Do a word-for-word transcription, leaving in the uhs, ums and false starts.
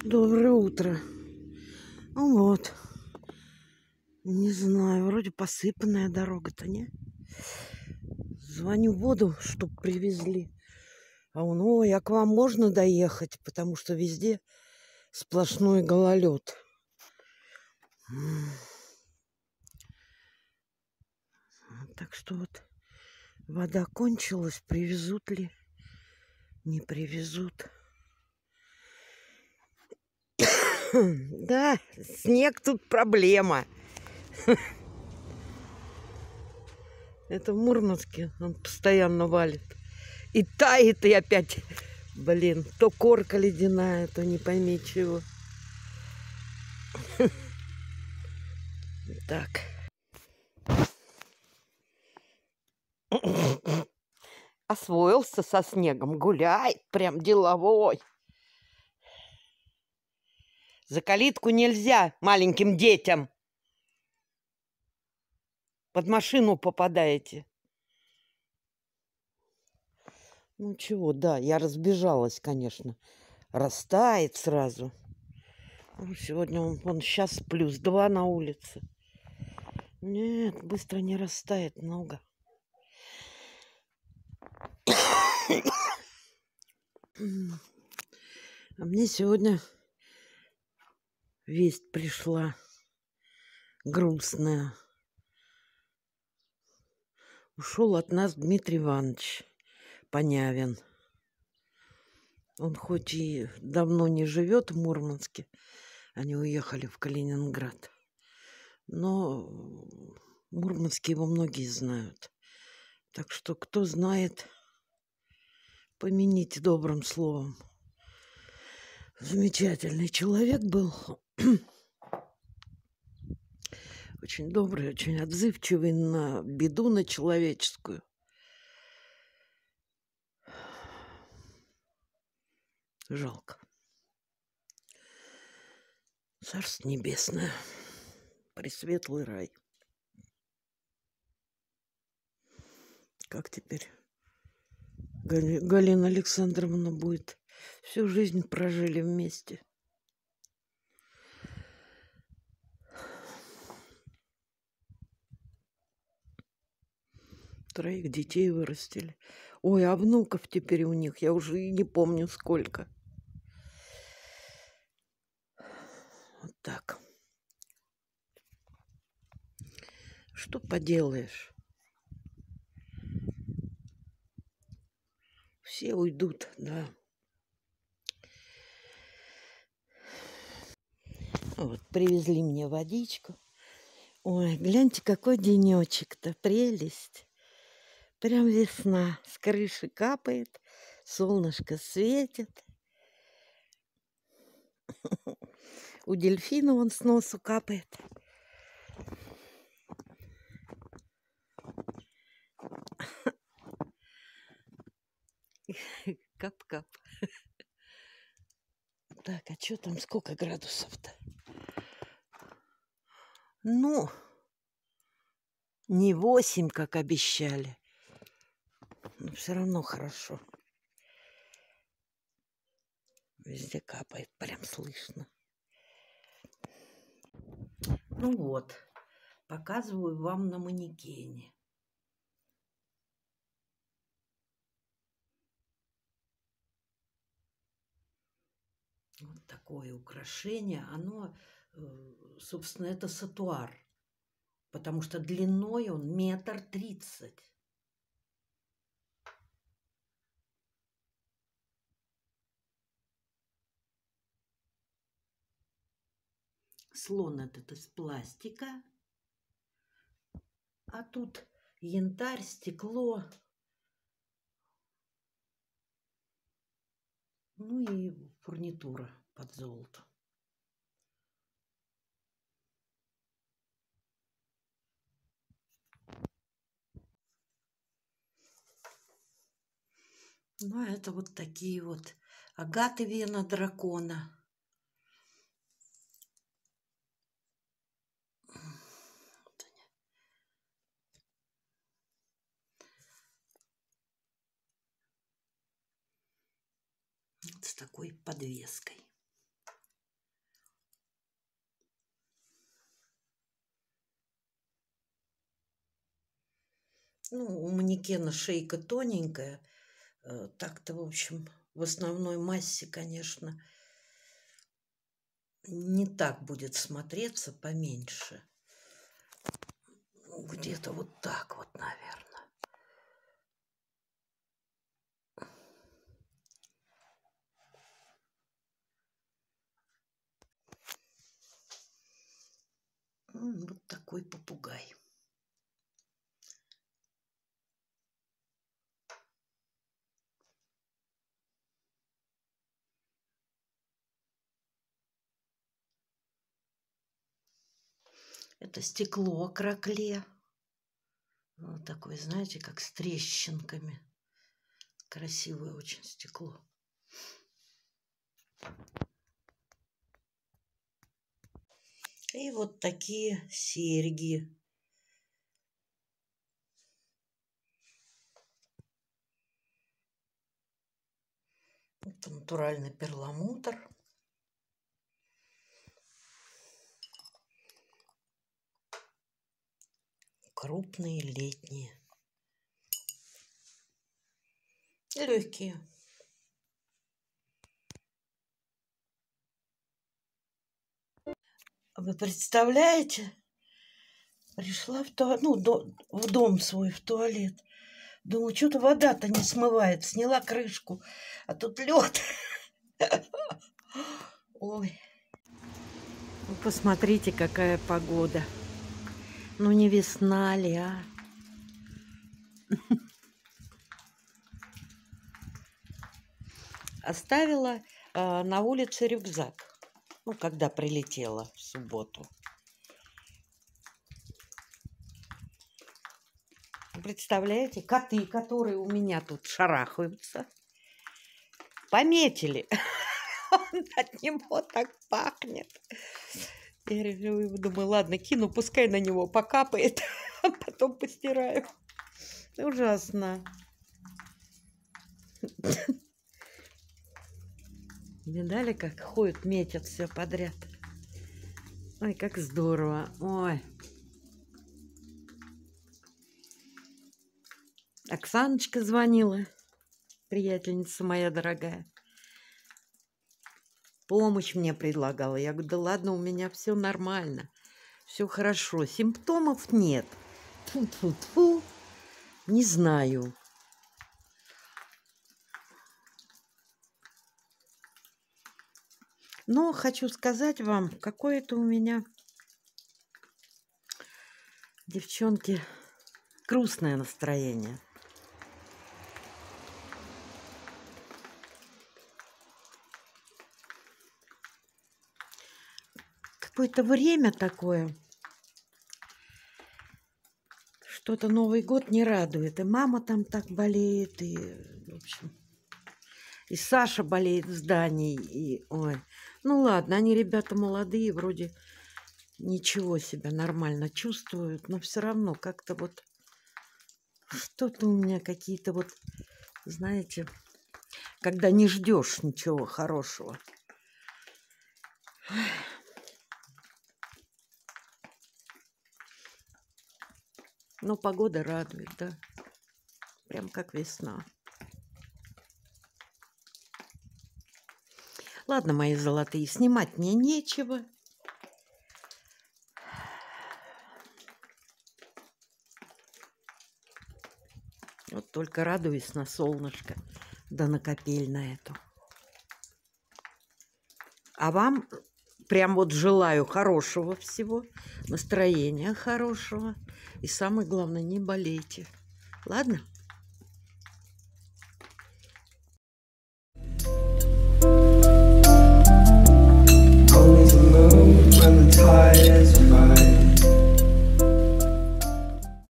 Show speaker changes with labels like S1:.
S1: Доброе утро. Ну вот. Не знаю, вроде посыпанная дорога-то, не? Звоню в воду, чтоб привезли. А он, ой, а к вам можно доехать? Потому что везде сплошной гололед. Так что вот вода кончилась, привезут ли? Не привезут. Да, снег тут проблема. Это в Мурманске он постоянно валит. И тает, и опять, блин, то корка ледяная, то не пойми чего. Так. Освоился со снегом, гуляет, прям деловой. За калитку нельзя маленьким детям. Под машину попадаете. Ну чего, да, я разбежалась, конечно. Растает сразу. Ну, сегодня он, он сейчас плюс два на улице. Нет, быстро не растает много. А мне сегодня весть пришла грустная. Ушел от нас Дмитрий Иванович Понявин. Он хоть и давно не живет в Мурманске, они уехали в Калининград, но в Мурманске его многие знают. Так что, кто знает, помяните добрым словом. Замечательный человек был. Очень добрый, очень отзывчивый на беду, на человеческую. Жалко. Царство небесное. Пресветлый рай. Как теперь Гали... Галина Александровна будет? Всю жизнь прожили вместе. Троих детей вырастили. Ой, а внуков теперь у них, я уже и не помню сколько. Вот так. Что поделаешь? Все уйдут, да. Вот, привезли мне водичку. Ой, гляньте, какой денечек-то, прелесть. Прям весна, с крыши капает, солнышко светит. У дельфина вон с носу капает. Кап-кап. Так, а что там, сколько градусов-то? Ну, не восемь, как обещали. Но все равно хорошо. Везде капает, прям слышно. Ну вот, показываю вам на манекене. Вот такое украшение. Оно, собственно, это сатуар. Потому что длиной он метр тридцать. Слон этот из пластика. А тут янтарь, стекло. Ну и фурнитура под золото. Ну, а это вот такие вот агаты вена дракона. Вот с такой подвеской. Ну, у манекена шейка тоненькая. Так-то, в общем, в основной массе, конечно, не так будет смотреться, поменьше. Где-то вот так вот, наверное. Вот такой попугай. Это стекло кракле. Вот такое, знаете, как с трещинками. Красивое очень стекло. И вот такие серьги. Это натуральный перламутр. Крупные, летние. Легкие. Вы представляете? Пришла в туалет, ну, до, в дом свой, в туалет. Думаю, что-то вода-то не смывает. Сняла крышку, а тут лед. Ой. Вы посмотрите, какая погода. Ну, не весна ли, а? Оставила э, на улице рюкзак. Ну, когда прилетела в субботу. Представляете, коты, которые у меня тут шарахаются, пометили. От него так пахнет. Я думаю, ладно, кину, пускай на него покапает, а потом постираю. Ужасно. Видали, как ходят, метят все подряд? Ой, как здорово. Ой. Оксаночка звонила, приятельница моя дорогая. Помощь мне предлагала. Я говорю, да ладно, у меня все нормально, все хорошо, симптомов нет. Тьфу-тьфу-тьфу. Не знаю. Но хочу сказать вам, какое-то у меня, девчонки, грустное настроение. Какое-то время такое. Что-то Новый год не радует. И мама там так болеет, и, в общем, и Саша болеет в здании. И, ой, ну ладно, они ребята молодые, вроде ничего себя нормально чувствуют, но все равно как-то вот что-то у меня какие-то вот, знаете, когда не ждешь ничего хорошего. Но погода радует, да. Прям как весна. Ладно, мои золотые, снимать мне нечего. Вот только радуюсь на солнышко, да на капель на эту. А вам прям вот желаю хорошего всего, настроения хорошего. И самое главное, не болейте. Ладно?